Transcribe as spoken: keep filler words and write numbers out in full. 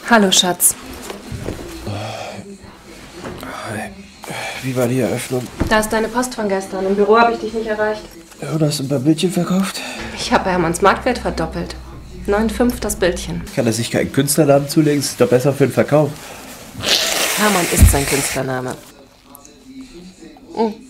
Hallo, Schatz. Wie war die Eröffnung? Da ist deine Post von gestern. Im Büro habe ich dich nicht erreicht. Ja, du hast ein paar Bildchen verkauft? Ich habe Hermanns Marktwert verdoppelt. neun Komma fünf das Bildchen. Kann er sich keinen Künstlernamen zulegen? Ist doch besser für den Verkauf. Hermann ist sein Künstlername. Oh.